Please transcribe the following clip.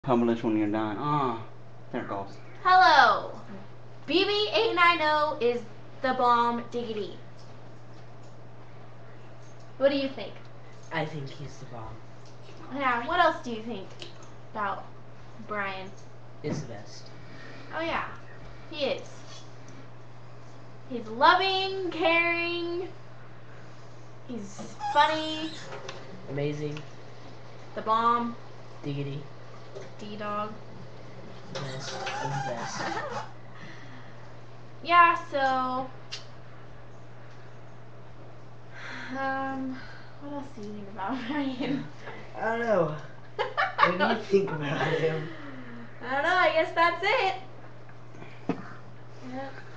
Publish when you're done. Ah, there it goes. Hello. beebee890 is the bomb diggity. What do you think? I think he's the bomb. Yeah, what else do you think about Brian? Is the best. Oh yeah, he is. He's loving, caring, he's funny, Amazing. the bomb, Diggity. D-dog. Best of the best. Yeah, so what else do you think about Brian? I don't know. What do you think about him? I don't know, I guess that's it. Yeah.